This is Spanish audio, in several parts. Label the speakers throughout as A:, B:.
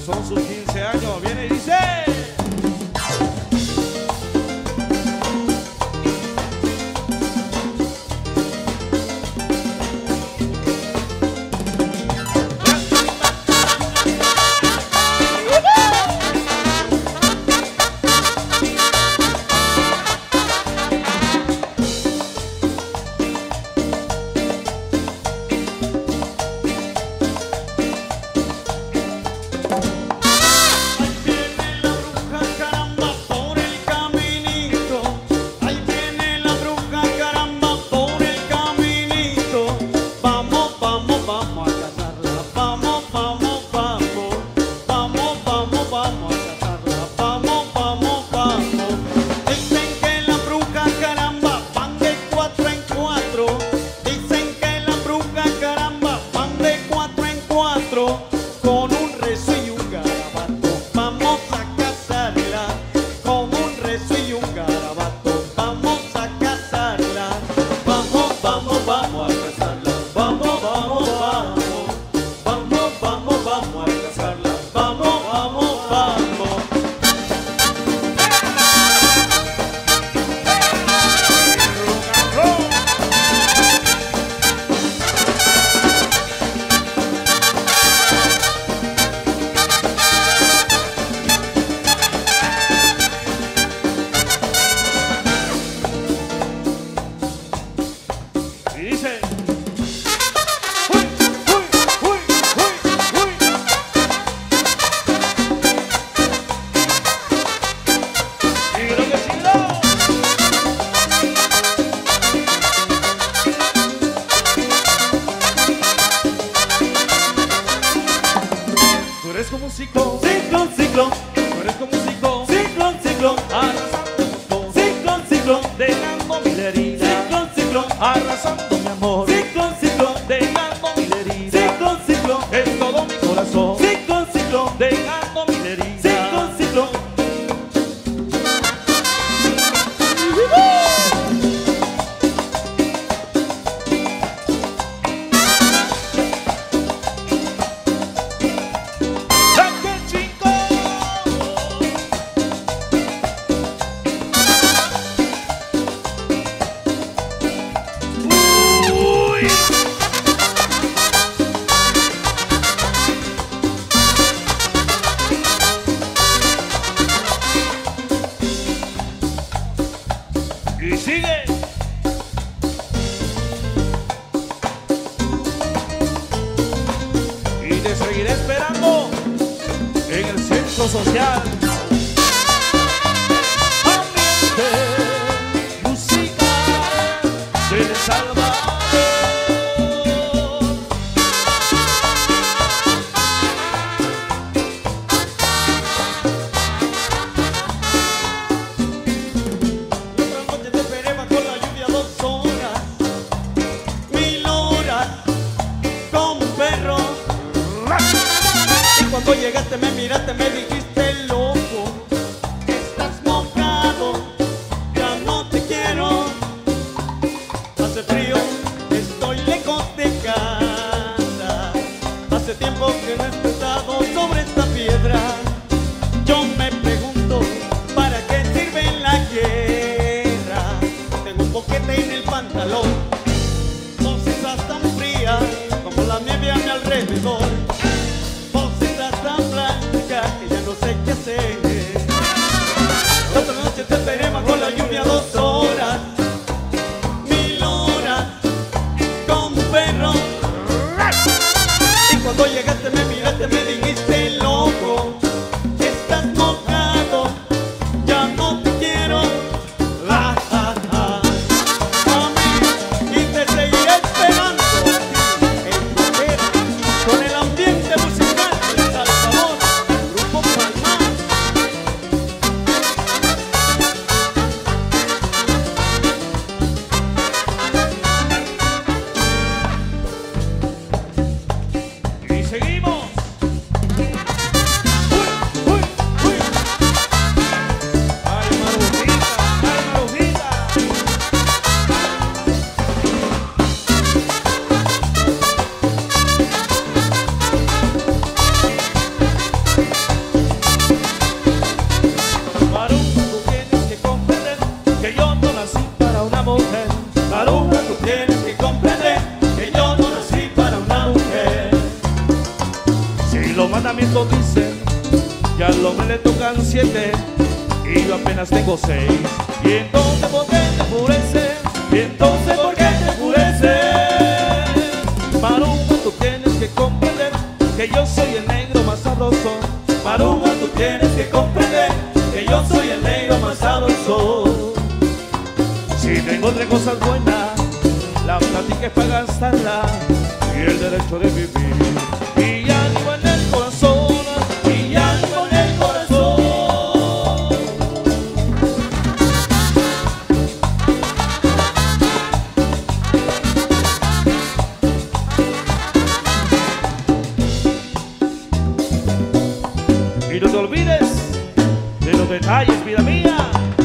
A: son sus 15 años. Viene y dice: con un rezo y un garabato, vamos a casarla. Con un rezo y un garabato, vamos a casarla. Vamos, vamos, vamos a casarla. Vamos, vamos, vamos. Vamos, vamos, vamos a casarla. Vamos, vamos, vamos. Y dice: uy, uy, uy, uy, uy. Síguelo que síguelo. Tú eres como un ciclón, ciclón, ciclón. Tú eres como un ciclón, ciclón, ciclón. Arrasando tus dos, ciclón, ciclón. Dejando mil heridas, ciclón, ciclón. Arrasando mi amor, ciclón, ciclón. Dejando mil heridas, ciclón, ciclón. En todo mi corazón, ciclón, ciclón. Dejando mil heridas, ciclón, ciclón. Y sigue. Y te seguiré esperando en el centro social. Ambiente, música del Salvador. Cuando llegaste me miraste, me dijiste: loco, estás mojado, ya no te quiero. Hace frío, estoy lejos de casa. Hace tiempo que no he estado sobre esta piedra. Yo me pregunto, ¿para qué sirve la guerra? Tengo un boquete en el pantalón. Vos estás tan fría como la nieve a mi alrededor. Vos estás tan blanca que ya no
B: Los mandamientos dicen que al hombre le tocan 7 y yo apenas tengo 6. Y entonces ¿por qué te enfureces? Y entonces ¿por qué te enfureces? Maruja, tú tienes que comprender que yo soy el negro más sabroso.
A: Maruja, tú tienes que comprender que yo soy el negro más sabroso.
B: Si tengo 3 cosas buenas, la plática es para gastarla y el derecho de vivir. Y ánimo en el corazón,
A: Y ánimo en el corazón.
B: y no te olvides de los detalles, vida mía,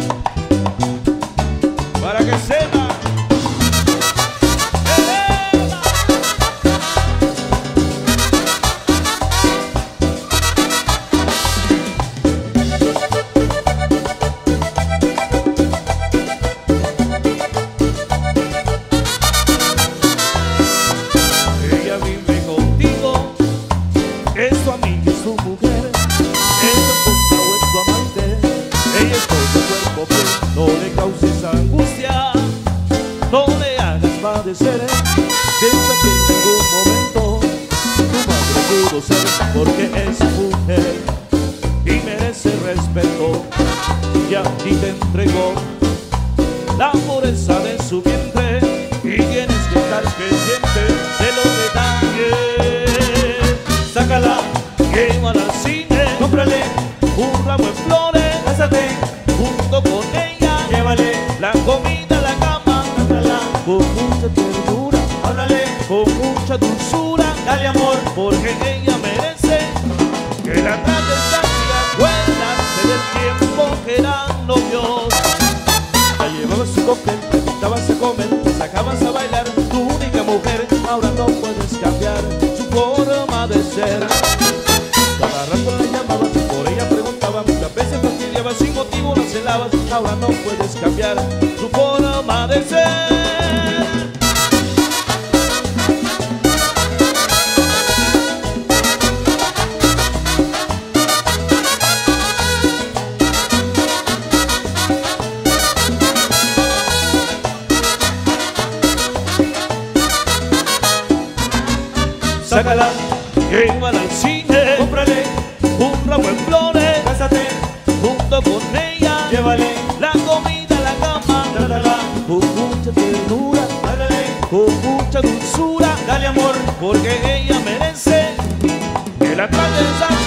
B: para que sepa. Ella vive contigo, es tu amiga, es tu mujer, es tu esposa o es tu amante. Ella es todo tu cuerpo, pero no le causes angustia, no le hagas padecer. Piensa que en ningún momento tu madre pudo ser, porque es mujer y merece respeto. Y a ti te entregó la pureza de su vientre y tienes que estar pendiente de los detalles. Sácala, llévala al cine,
A: Cómprale,
B: un ramo de flores,
A: cásate,
B: junto con ella,
A: llévale,
B: la comida a la cama,
A: trátala,
B: con mucha ternura,
A: háblale,
B: con mucha dulzura,
A: dale amor,
B: porque ella merece que la trates así. Acuérdate del tiempo que eran novios. La llevabas a su cóctel, te invitabas a comer, sacabas a bailar, tu única mujer. Ahora no puedes cambiar su forma de ser. Cada rato la llamabas, por ella preguntabas, muchas veces fastidiabas, sin motivo la celabas. Ahora no puedes cambiar su forma de ser. Sácala, llévala al cine,
A: cómprale,
B: un ramo de flores,
A: cásate,
B: junto con ella,
A: llévale,
B: la comida a la cama,
A: trátala,
B: con mucha ternura,
A: háblale,
B: con mucha dulzura,
A: dale amor,
B: porque ella merece que la trates así.